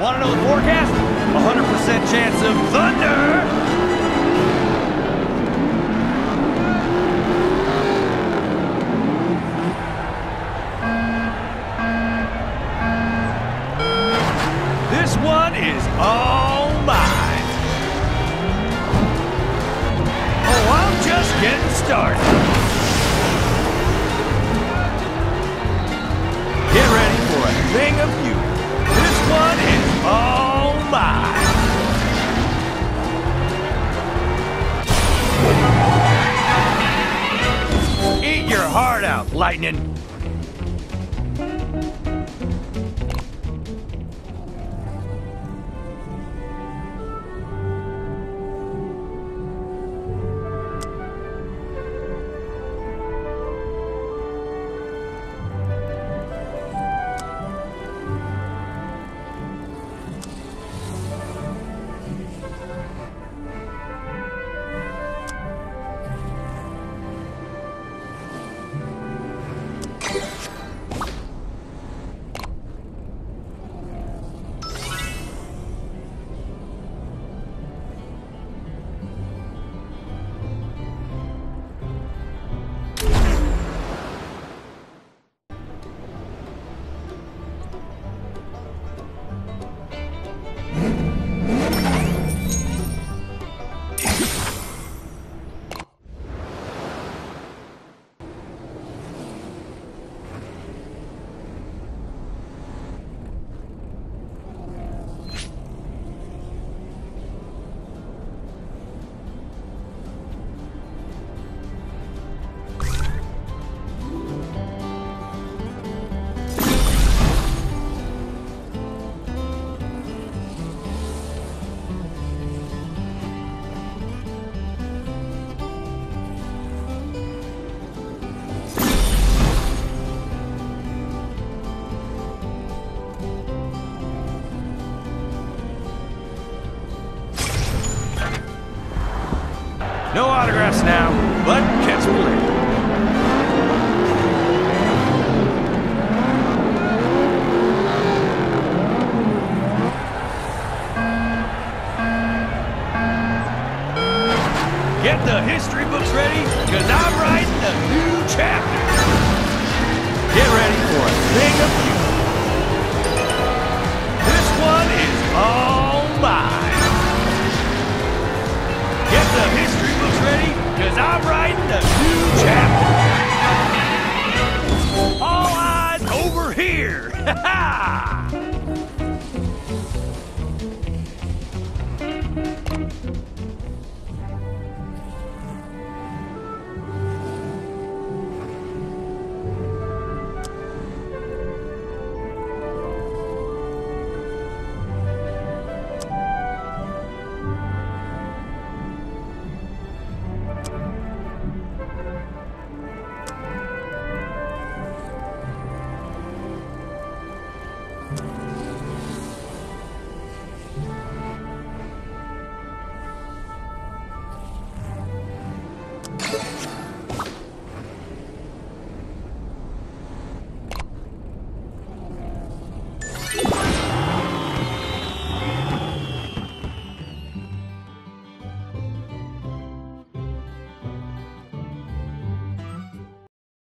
Want to know the forecast? 100% chance of thunder. This one is all mine. Oh, I'm just getting started. Get ready for a thing of beauty. This one is all mine. Eat your heart out, Lightning. No autographs now, but catch me later. Get the history books ready, because I'm writing a new chapter. Get ready for a thing of beauty.